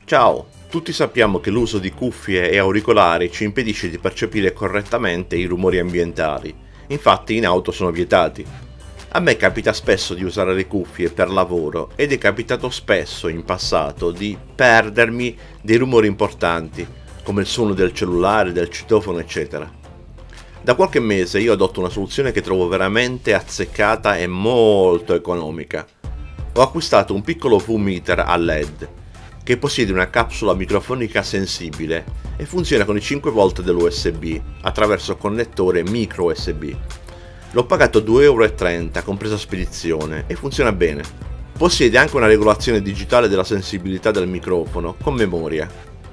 Ciao! Tutti sappiamo che l'uso di cuffie e auricolari ci impedisce di percepire correttamente i rumori ambientali, infatti in auto sono vietati. A me capita spesso di usare le cuffie per lavoro ed è capitato spesso in passato di perdermi dei rumori importanti, come il suono del cellulare, del citofono, eccetera. Da qualche mese io adotto una soluzione che trovo veramente azzeccata e molto economica. Ho acquistato un piccolo V-meter a LED che possiede una capsula microfonica sensibile e funziona con i 5 volt dell'USB attraverso connettore micro USB. L'ho pagato 2,30 € compresa spedizione e funziona bene. Possiede anche una regolazione digitale della sensibilità del microfono con memoria.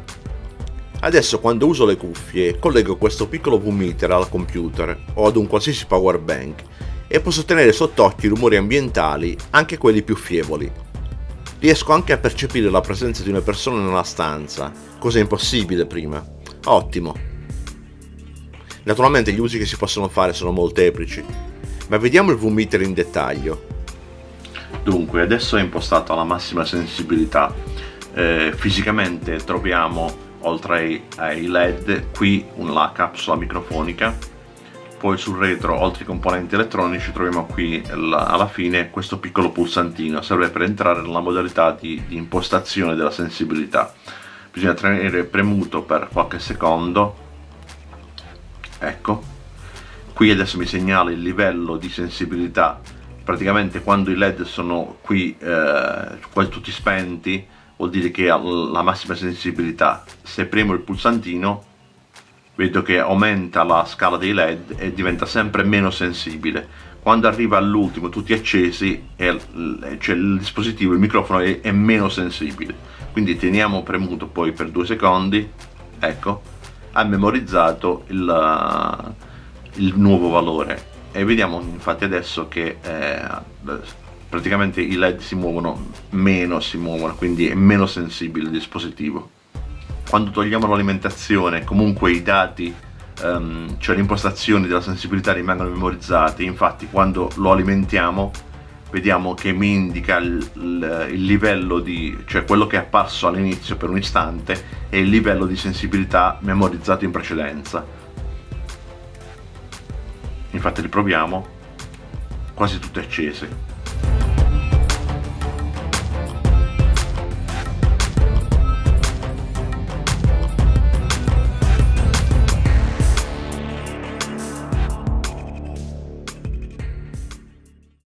Adesso quando uso le cuffie collego questo piccolo V-meter al computer o ad un qualsiasi power bank e posso tenere sott'occhio i rumori ambientali, anche quelli più fievoli. Riesco anche a percepire la presenza di una persona nella stanza, cosa impossibile prima. Ottimo! Naturalmente gli usi che si possono fare sono molteplici, ma vediamo il V-meter in dettaglio. Dunque, adesso è impostato alla massima sensibilità. Fisicamente troviamo, oltre ai LED, qui la capsula microfonica. Poi sul retro, oltre ai componenti elettronici, troviamo qui alla fine questo piccolo pulsantino, serve per entrare nella modalità di impostazione della sensibilità. Bisogna tenere premuto per qualche secondo, ecco, qui adesso mi segnala il livello di sensibilità. Praticamente quando i LED sono qui quasi tutti spenti, vuol dire che ha la massima sensibilità. Se premo il pulsantino vedo che aumenta la scala dei LED e diventa sempre meno sensibile. Quando arriva all'ultimo tutti accesi, cioè il dispositivo, il microfono è meno sensibile. Quindi teniamo premuto poi per 2 secondi, ecco, ha memorizzato il nuovo valore e vediamo infatti adesso che praticamente i LED si muovono, quindi è meno sensibile il dispositivo. Quando togliamo l'alimentazione, comunque i dati, cioè le impostazioni della sensibilità rimangono memorizzati. Infatti quando lo alimentiamo vediamo che mi indica il livello cioè quello che è apparso all'inizio per un istante e il livello di sensibilità memorizzato in precedenza. Infatti riproviamo, quasi tutte accese.